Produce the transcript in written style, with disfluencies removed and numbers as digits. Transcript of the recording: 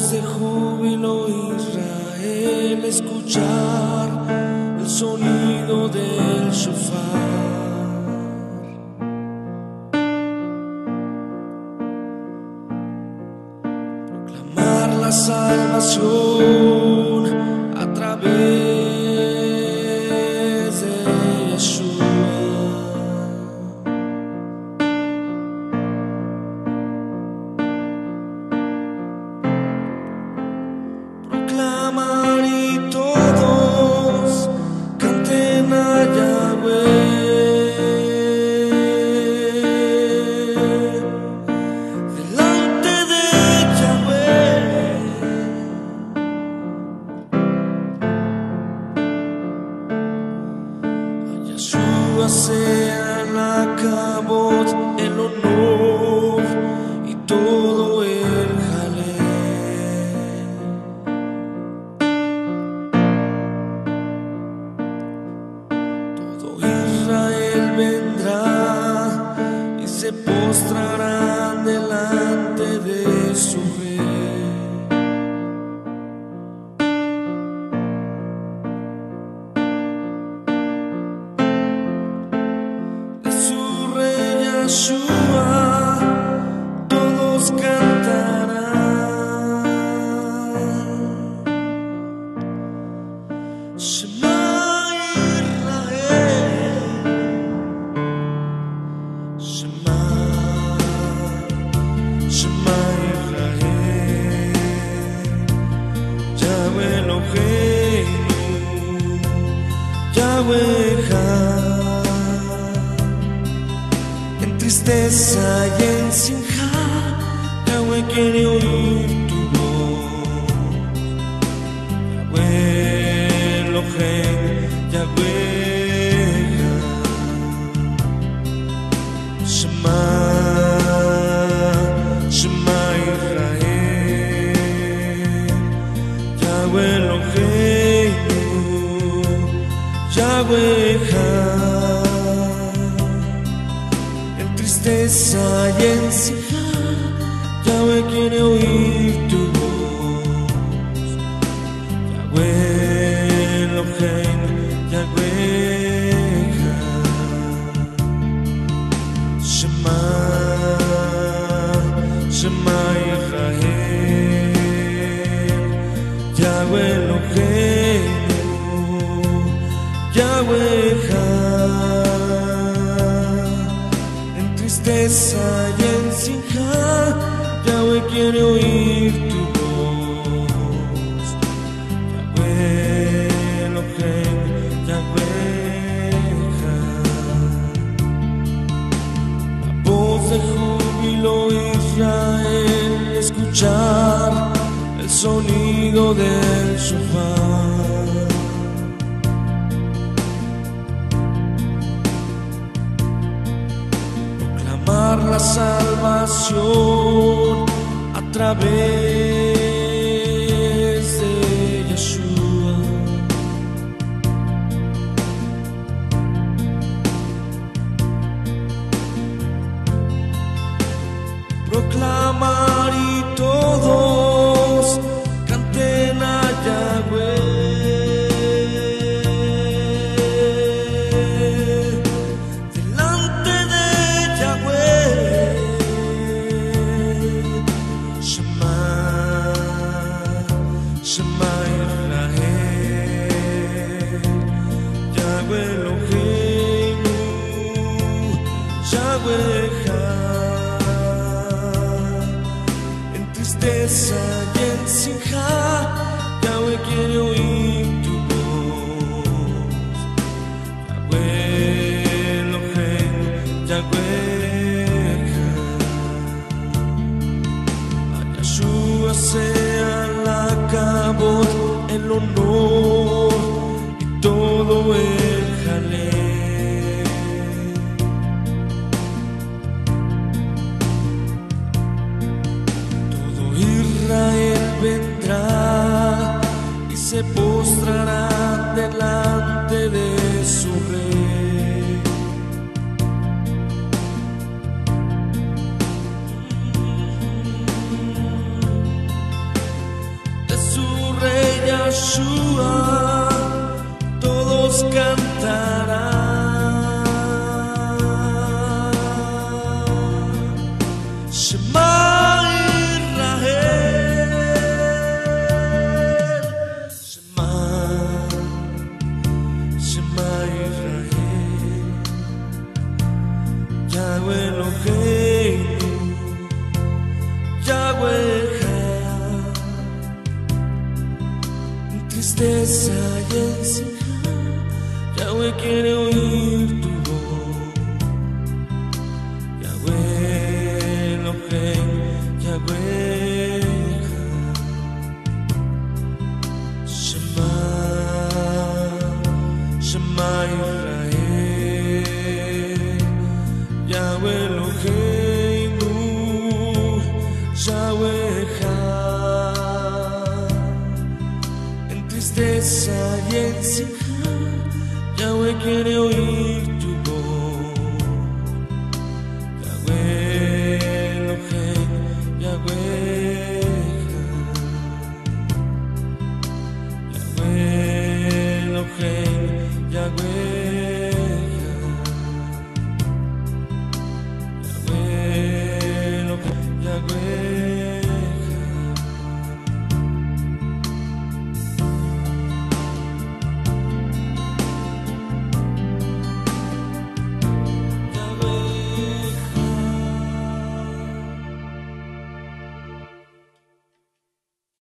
voz de júbilo Israel, escuchar el sonido del shofar. Proclamar la salvación a través de Yeshua. Proclamar y todos canten a Yahweh, delante de Yahweh. A Yeshua sea la kabod, el honor y todo el jalel. Israel vendrá y se postrarán delante de su rey. De su rey Yeshua todos cantarán. Shema Shema Israel, Yahweh Eloheinu, Yahweh Echad. En tristeza y en simja, Yahweh quiere oír tu voz. Yahweh Eloheinu, Yahweh Echad. Shema Shema Israel, Yahweh Eloheinu, Yahweh Echad. En tristeza y en simja, Yahweh quiere oír tu voz. Yahweh Eloheinu, Yahweh Echad. Shema Shema Israel, Yahweh Eloheinu, Yahweh Echad. En tristeza y en simja, Yahweh quiere oír tu voz. Yahweh Eloheinu, Yahweh Echad. La voz de júbilo Israel, escuchar el sonido del shofar. Proclamar la salvación a través de Yeshua. Proclamar y todos canten a Yahweh, delante de Yahweh. Shema Shema Israel, Yahweh Eloheinu, Yahweh Echad. En tristeza y en simja, Yahweh quiere oír tu voz. Yahweh Eloheinu, Yahweh Echad. A Yeshua sea la kabod, el honor y todo el jalel. Todo Israel vendrá y se postrará delante de su rey. Yahshua, todos cantarán. Shema Israel, Shema, Shema Israel, Yahweh Eloheinu, Yahweh Echad. En tristeza y en simja, Yahweh quiere oír tu voz. Yahweh Eloheinu, Yahweh Echad. Shema, Shema Israel, Yahweh Eloheinu, Yahweh Echad. En tristeza y en simja, Yahweh quiere oír